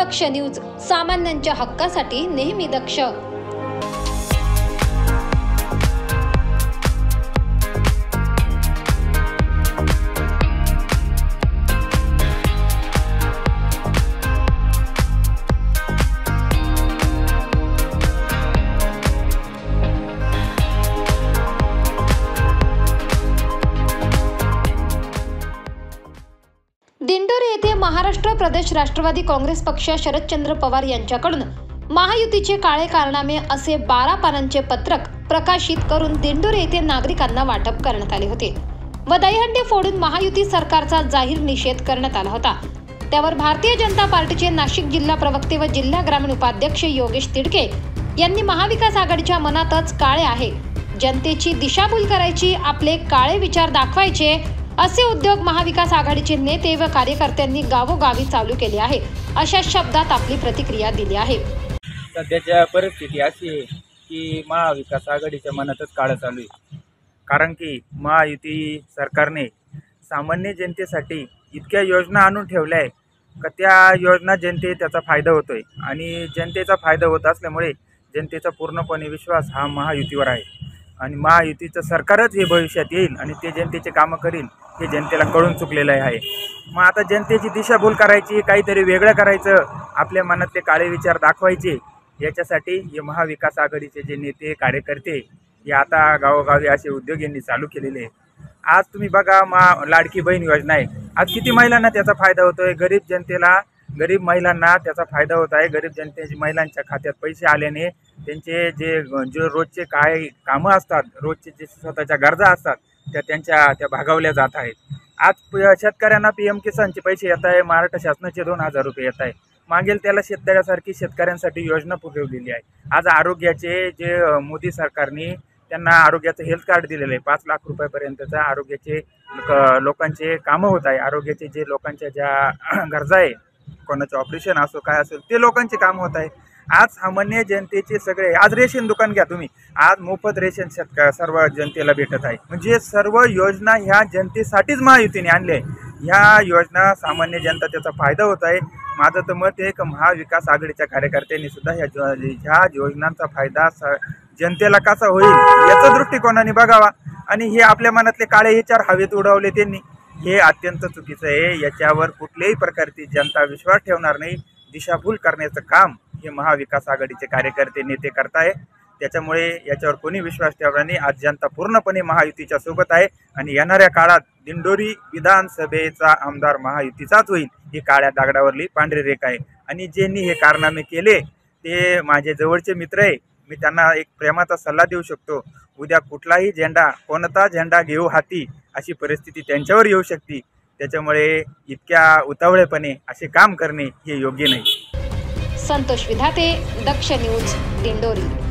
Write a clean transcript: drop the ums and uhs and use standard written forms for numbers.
दक्ष news, सामान्यांच्या हक्कासाठी नेहमी दक्ष। दिंडोरी येथे महाराष्ट्र प्रदेश राष्ट्रवादी काँग्रेस पक्ष शरदचंद्र पवार यांच्याकडून महायुतीचे काळे कारनामे असे 12 पानांचे पत्रक प्रकाशित करून दिंडोरी येथे नागरिकांना वाटप करण्यात आले होते व दहीहंडी फोडून महायुती सरकारचा जाहीर निषेध करण्यात आला होता। त्यावर भारतीय जनता पार्टीचे नाशिक जिल्हा प्रवक्ते व जिल्हा ग्रामीण उपाध्यक्ष योगेश तिडके यांनी महाविकास आघाडीच्या मनातच काळे आहे, जनतेची दिशाभूल करायची, आपले काळे विचार दाखवायचे असे उद्योग महाविकास आघाडीचे नेते व कार्यकर्त्यांनी गावोगावी चालू केले आहे, अशा शब्दात आपली प्रतिक्रिया दिली आहे। सध्याच्या परिस्थिती अशी आहे की महाविकास आघाडीच्या मनातच काळं चालू आहे, कारण की महायुती सरकारने सामान्य जनतेसाठी इतक्या योजना आणून ठेवल्या आहे का त्या योजना त्याचा फायदा होतोय आणि जनतेचा फायदा होत असल्यामुळे जनतेचा पूर्णपणे विश्वास हा महायुतीवर आहे आणि महायुतीचं सरकारच हे भविष्यात येईल आणि ते जनतेचे कामं करील हे जनतेला कळून चुकलेलं आहे। मग आता जनतेची दिशाभूल करायची, काहीतरी वेगळं करायचं, आपल्या मनातले काळे विचार दाखवायचे, याच्यासाठी हे महाविकास आघाडीचे जे नेते कार्यकर्ते हे आता गावोगावी असे उद्योग यांनी चालू केलेले आहे। आज तुम्ही बघा लाडकी बहीण योजना आहे, आज किती महिलांना त्याचा फायदा होतोय, गरीब महिलांना त्याचा फायदा होत आहे। गरीब जनतेची महिलांच्या खात्यात पैसे आल्याने त्यांचे जे रोजचे काय कामं असतात, रोजचे जे स्वतःच्या गरजा असतात त्या भागवल्या जात आहेत। आज शेतकऱ्यांना PM किसानचे पैसे येत आहे, महाराष्ट्र शासनाचे 2000 रुपये येत आहे, मागेल त्याला शेतकऱ्यासारखी शेतकऱ्यांसाठी योजना पुरवलेली आहे। आज आरोग्याचे जे मोदी सरकारने त्यांना आरोग्याचं हेल्थ कार्ड दिलेलं आहे, 5 लाख रुपयापर्यंतचा आरोग्याचे लोकांचे कामं होत आहे। आरोग्याचे जे लोकांच्या ज्या गरजा आहे, कोणाचं ऑपरेशन असो काय असेल ते लोकांचे काम होत आहे। आज सामान्य जनतेचे सगळे, आज रेशन दुकान घ्या तुम्ही, आज मोफत रेशन सर्व जनतेला भेटत आहे। म्हणजे सर्व योजना ह्या जनतेसाठीच महायुतीने आणले आहे। ह्या योजना सामान्य जनता त्याचा फायदा होत आहे। माझं तर मत आहे की महाविकास आघाडीच्या कार्यकर्त्यांनी सुद्धा ह्या योजनांचा फायदा जनतेला कसा होईल याचा दृष्टिकोनाने बघावा आणि हे आपल्या मनातले काळे विचार हवेत उडवले त्यांनी, हे अत्यंत चुकीचं आहे। याच्यावर कुठल्याही प्रकारची जनता विश्वास ठेवणार नाही। दिशाभूल करण्याचं काम हे महाविकास आघाडीचे कार्यकर्ते नेते करताय, त्याच्यामुळे याच्यावर कोणी विश्वास ठेवणार नाही। आज जनता पूर्णपणे महायुतीच्या सोबत आहे आणि येणाऱ्या काळात दिंडोरी विधानसभेचा आमदार महायुतीचाच होईल, ही काळ्या दगडावरली पांढरी रेखा आहे। आणि ज्यांनी हे कारनामे केले ते माझे जवळचे मित्र आहे, मी त्यांना एक प्रेमाचा सल्ला देऊ शकतो, उद्या कुठलाही झेंडा, कोणता झेंडा घेऊ हाती अशी परिस्थिती त्यांच्यावर येऊ शकते। त्याच्यामुळे इतक्या उतावळेपणे असे काम करणे हे योग्य नाही। संतोष विधाते, दक्ष न्यूज, दिंडोरी।